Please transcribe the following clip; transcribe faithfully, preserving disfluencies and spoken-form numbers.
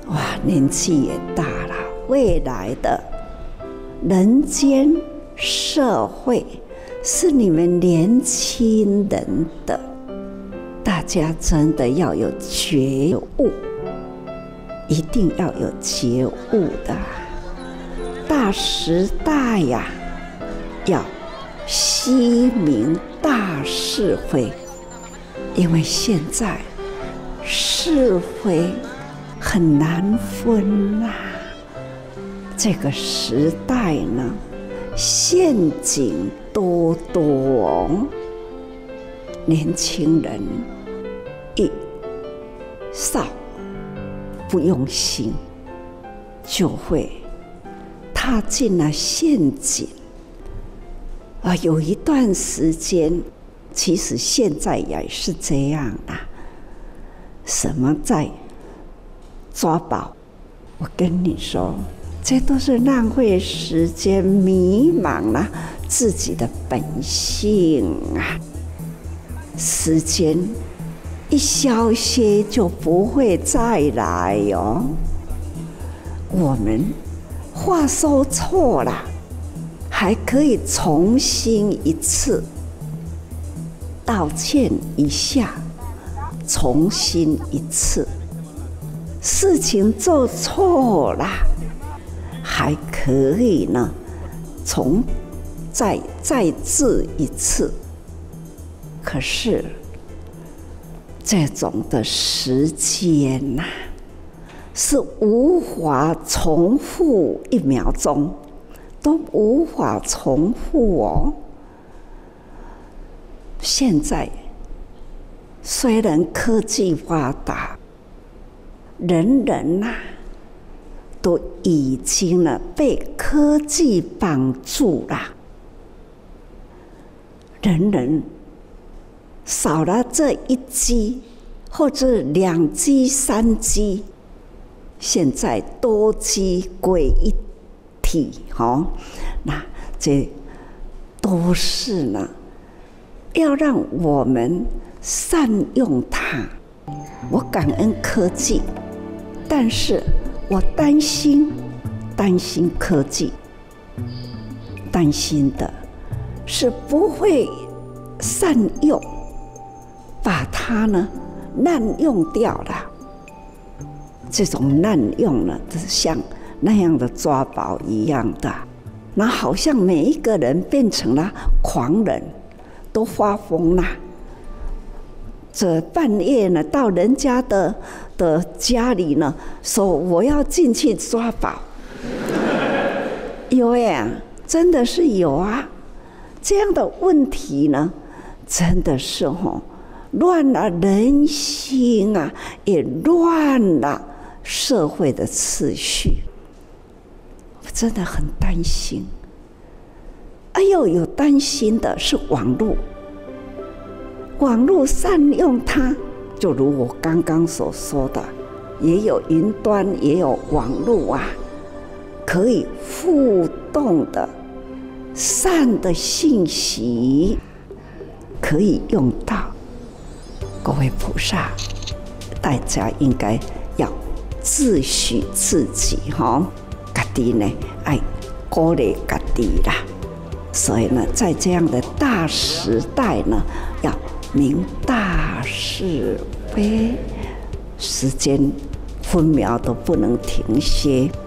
哇，年纪也大了，未来的人间社会是你们年轻人的，大家真的要有觉悟，一定要有觉悟的。大时代呀，要惜明大是非，因为现在是非很难分呐、啊。这个时代呢，陷阱多多，年轻人一少不用心，就会踏进了陷阱。啊，有一段时间，其实现在也是这样啊。什么在抓宝？我跟你说，这都是浪费时间，迷茫了自己的本性啊。时间一消歇就不会再来哦。我们话说错了，还可以重新一次道歉一下，重新一次。事情做错了，还可以呢，重再再治一次。可是这种的时间呐、啊，是无法重复一秒钟。都无法重复哦。现在虽然科技发达，人人呐、啊、都已经呢被科技绑住了，人人少了这一 G 或者两 G、三 G， 现在多 G 归一。好，那这都是呢，要让我们善用它。我感恩科技，但是我担心，担心科技，担心的是不会善用，把它呢滥用掉了。这种滥用呢，就是像那样的抓宝一样的，那好像每一个人变成了狂人，都发疯了。这半夜呢，到人家的的家里呢，说我要进去抓宝，有呀，真的是有啊。这样的问题呢，真的是吼，乱了人心啊，也乱了社会的次序。真的很担心。哎呦，有担心的是网络，网络善用它，就如我刚刚所说的，也有云端，也有网络啊，可以互动的善的信息可以用到。各位菩萨，大家应该要自诩自己哈。家己呢，爱鼓励家己啦。所以呢，在这样的大时代呢，要明大是非，时间分秒都不能停歇。